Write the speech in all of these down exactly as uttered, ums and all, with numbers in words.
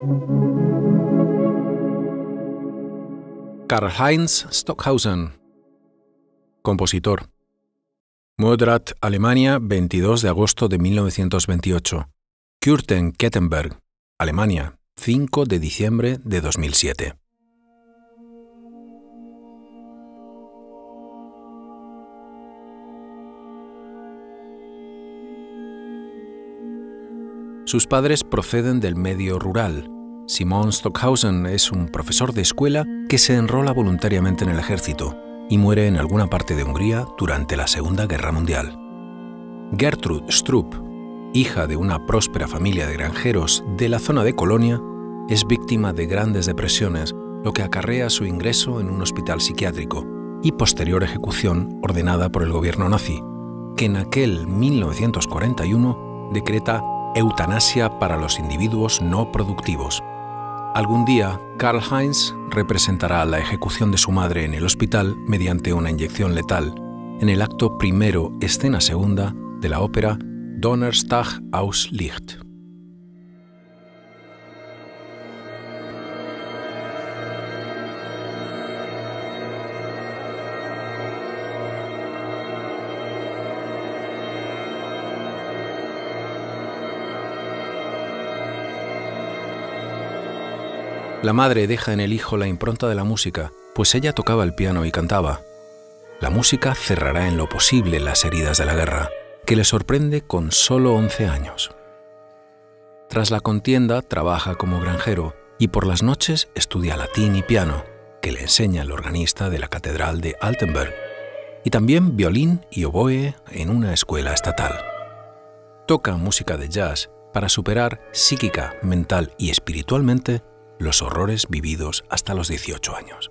Karlheinz Stockhausen, compositor. Modrath, Alemania, veintidós de agosto de mil novecientos veintiocho. Kürten-Kettenberg, Alemania, cinco de diciembre de dos mil siete. Sus padres proceden del medio rural. Simon Stockhausen es un profesor de escuela que se enrola voluntariamente en el ejército y muere en alguna parte de Hungría durante la Segunda Guerra Mundial. Gertrud Strupp, hija de una próspera familia de granjeros de la zona de Colonia, es víctima de grandes depresiones, lo que acarrea su ingreso en un hospital psiquiátrico y posterior ejecución ordenada por el gobierno nazi, que en aquel mil novecientos cuarenta y uno decreta eutanasia para los individuos no productivos. Algún día, Karlheinz representará la ejecución de su madre en el hospital mediante una inyección letal, en el acto primero, escena segunda, de la ópera Donnerstag aus Licht. La madre deja en el hijo la impronta de la música, pues ella tocaba el piano y cantaba. La música cerrará en lo posible las heridas de la guerra, que le sorprende con solo once años. Tras la contienda trabaja como granjero y por las noches estudia latín y piano, que le enseña el organista de la Catedral de Altenberg, y también violín y oboe en una escuela estatal. Toca música de jazz para superar psíquica, mental y espiritualmente los horrores vividos hasta los dieciocho años.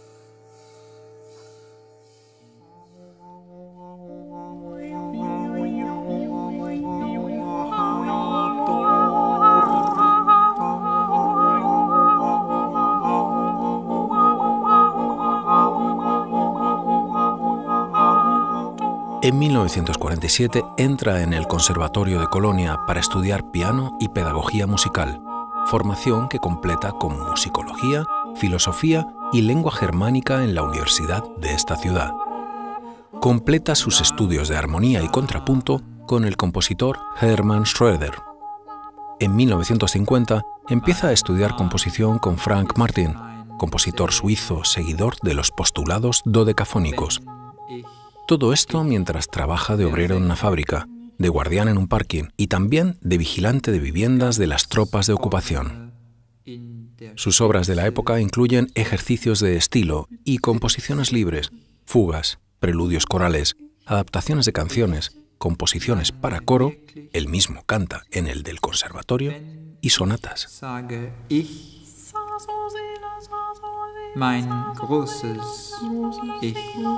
En mil novecientos cuarenta y siete entra en el Conservatorio de Colonia para estudiar piano y pedagogía musical, formación que completa con musicología, filosofía y lengua germánica en la universidad de esta ciudad. Completa sus estudios de armonía y contrapunto con el compositor Hermann Schröder. En mil novecientos cincuenta empieza a estudiar composición con Frank Martin, compositor suizo seguidor de los postulados dodecafónicos. Todo esto mientras trabaja de obrero en una fábrica, de guardián en un parking y también de vigilante de viviendas de las tropas de ocupación. Sus obras de la época incluyen ejercicios de estilo y composiciones libres, fugas, preludios corales, adaptaciones de canciones, composiciones para coro, él mismo canta en el del conservatorio, y sonatas. Mein großes Ich.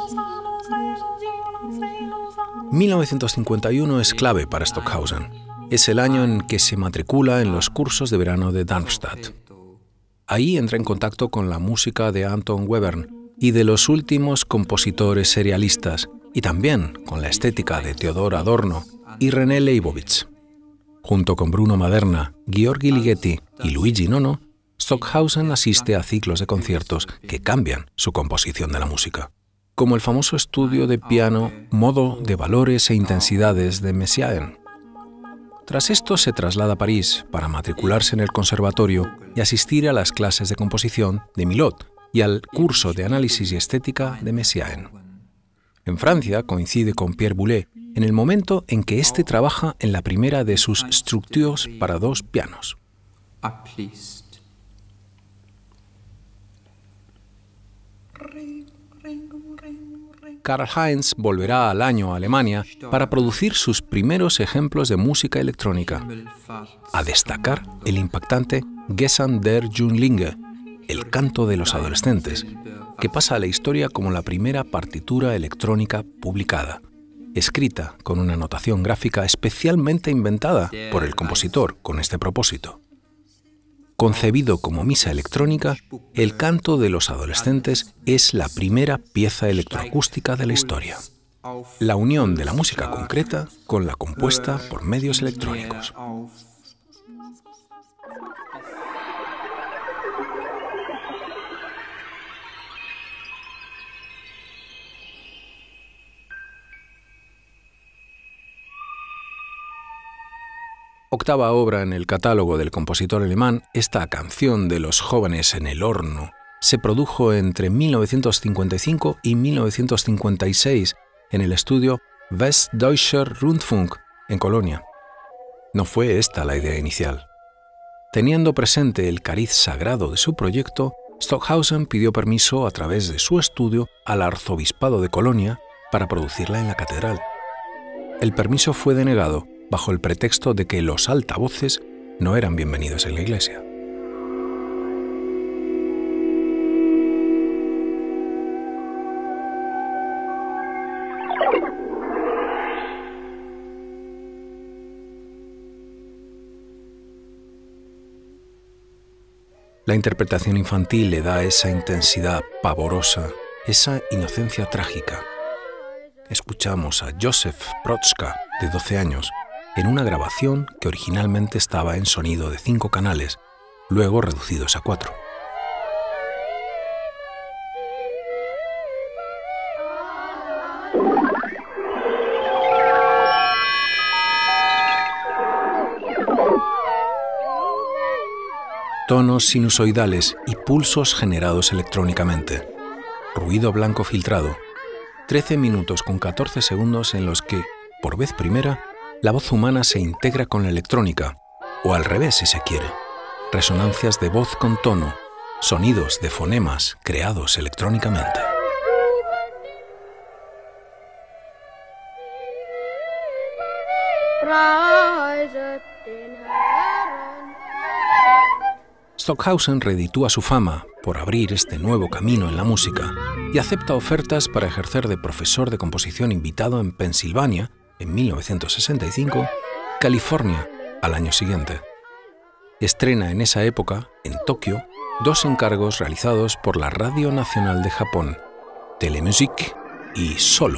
mil novecientos cincuenta y uno es clave para Stockhausen. Es el año en que se matricula en los cursos de verano de Darmstadt. Ahí entra en contacto con la música de Anton Webern y de los últimos compositores serialistas, y también con la estética de Theodor Adorno y René Leibowitz. Junto con Bruno Maderna, Gheorghi Ligeti y Luigi Nono, Stockhausen asiste a ciclos de conciertos que cambian su composición de la música, como el famoso estudio de piano Modo de valores e intensidades de Messiaen. Tras esto se traslada a París para matricularse en el conservatorio y asistir a las clases de composición de Milhaud y al curso de análisis y estética de Messiaen. En Francia coincide con Pierre Boulez en el momento en que éste trabaja en la primera de sus structures para dos pianos. Karlheinz volverá al año a Alemania para producir sus primeros ejemplos de música electrónica, a destacar el impactante Gesang der Jünglinge, el canto de los adolescentes, que pasa a la historia como la primera partitura electrónica publicada, escrita con una notación gráfica especialmente inventada por el compositor con este propósito. Concebido como misa electrónica, el canto de los adolescentes es la primera pieza electroacústica de la historia. La unión de la música concreta con la compuesta por medios electrónicos. Octava obra en el catálogo del compositor alemán, esta Canción de los jóvenes en el horno se produjo entre mil novecientos cincuenta y cinco y mil novecientos cincuenta y seis en el estudio Westdeutscher Rundfunk en Colonia. No fue esta la idea inicial. Teniendo presente el cariz sagrado de su proyecto, Stockhausen pidió permiso a través de su estudio al arzobispado de Colonia para producirla en la catedral. El permiso fue denegado bajo el pretexto de que los altavoces no eran bienvenidos en la iglesia. La interpretación infantil le da esa intensidad pavorosa, esa inocencia trágica. Escuchamos a Josef Protzka, de doce años, en una grabación que originalmente estaba en sonido de cinco canales, luego reducidos a cuatro. Tonos sinusoidales y pulsos generados electrónicamente. Ruido blanco filtrado. trece minutos con catorce segundos en los que, por vez primera, la voz humana se integra con la electrónica, o al revés si se quiere. Resonancias de voz con tono, sonidos de fonemas creados electrónicamente. Stockhausen reditúa su fama por abrir este nuevo camino en la música y acepta ofertas para ejercer de profesor de composición invitado en Pensilvania en mil novecientos sesenta y cinco, California al año siguiente. Estrena en esa época, en Tokio, dos encargos realizados por la Radio Nacional de Japón, Telemusic y Solo.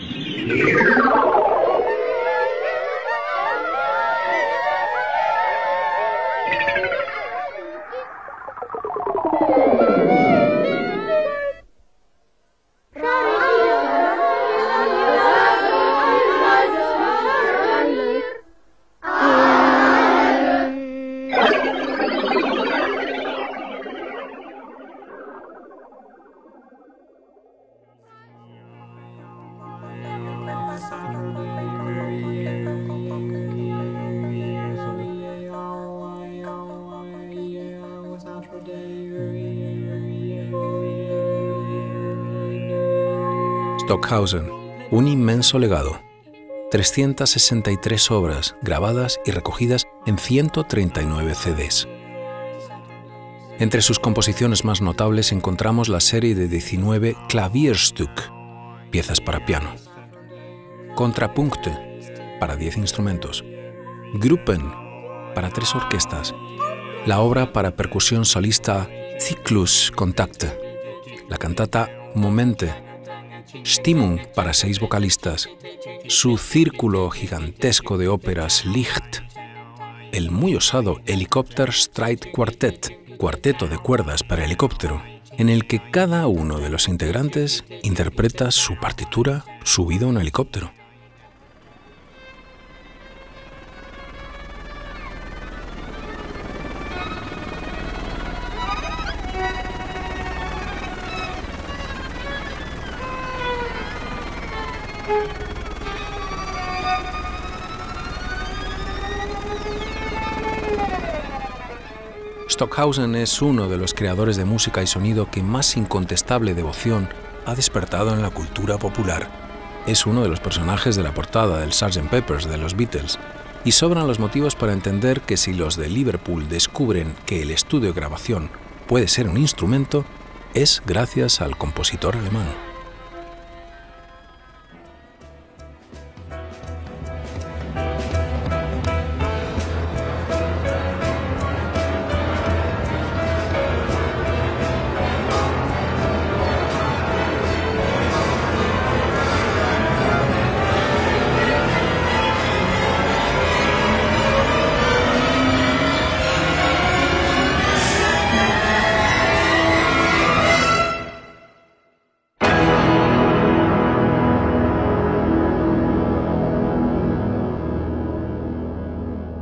Stockhausen, un inmenso legado. trescientas sesenta y tres obras grabadas y recogidas en ciento treinta y nueve C Ds. Entre sus composiciones más notables encontramos la serie de diecinueve Klavierstück, piezas para piano, Kontrapunkte, para diez instrumentos, Gruppen, para tres orquestas, la obra para percusión solista Cyclus Kontakte, la cantata Momente, Stimmung para seis vocalistas, su círculo gigantesco de óperas Licht, el muy osado Helikopter Streit Quartet, cuarteto de cuerdas para helicóptero, en el que cada uno de los integrantes interpreta su partitura subido a un helicóptero. Stockhausen es uno de los creadores de música y sonido que más incontestable devoción ha despertado en la cultura popular. Es uno de los personajes de la portada del sergeant Pepper's de los Beatles, y sobran los motivos para entender que si los de Liverpool descubren que el estudio de grabación puede ser un instrumento, es gracias al compositor alemán.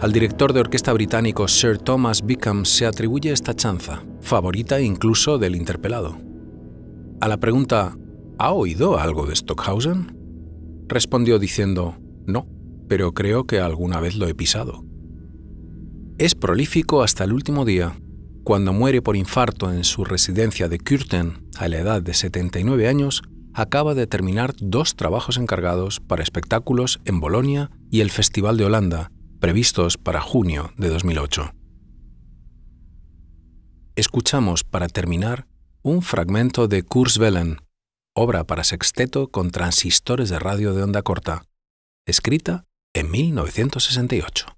Al director de orquesta británico Sir Thomas Beecham se atribuye esta chanza, favorita incluso del interpelado. A la pregunta ¿ha oído algo de Stockhausen?, respondió diciendo «No, pero creo que alguna vez lo he pisado». Es prolífico hasta el último día, cuando muere por infarto en su residencia de Kürten a la edad de setenta y nueve años. Acaba de terminar dos trabajos encargados para espectáculos en Bolonia y el Festival de Holanda, previstos para junio de dos mil ocho. Escuchamos para terminar un fragmento de Kurzwellen, obra para sexteto con transistores de radio de onda corta, escrita en mil novecientos sesenta y ocho.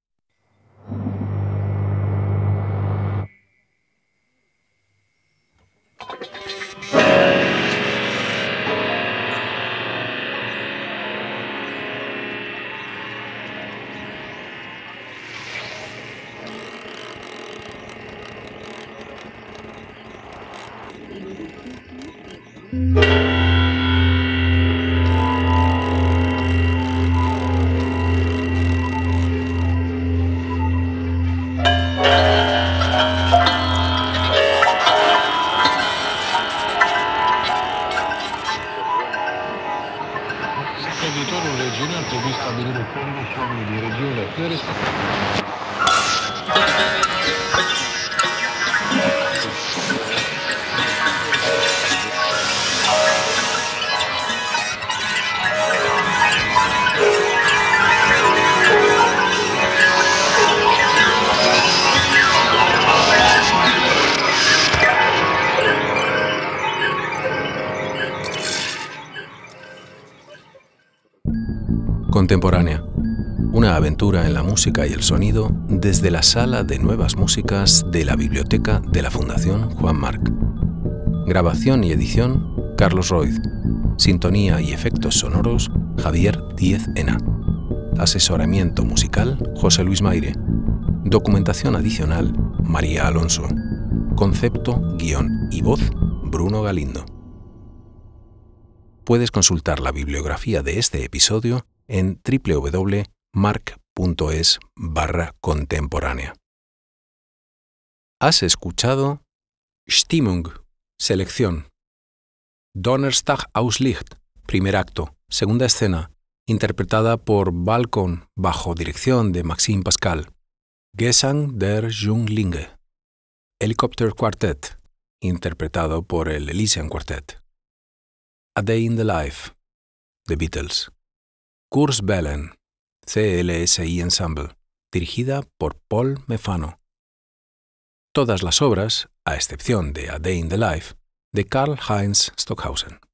Contemporánea, una aventura en la música y el sonido desde la Sala de Nuevas Músicas de la Biblioteca de la Fundación Juan Marc. Grabación y edición, Carlos Roiz. Sintonía y efectos sonoros, Javier Díez Ena. Asesoramiento musical, José Luis Maire. Documentación adicional, María Alonso. Concepto, guión y voz, Bruno Galindo. Puedes consultar la bibliografía de este episodio en doble u doble u doble u punto marc punto es barra contemporánea. Has escuchado Stimmung, selección. Donnerstag aus Licht, primer acto, segunda escena, interpretada por Balkon bajo dirección de Maxime Pascal. Gesang der Junglinge. Helicopter Quartet, interpretado por el Elysian Quartet. A Day in the Life, The Beatles. Kurzwellen, C L S I Ensemble, dirigida por Paul Mefano. Todas las obras, a excepción de A Day in the Life, de Karl Heinz Stockhausen.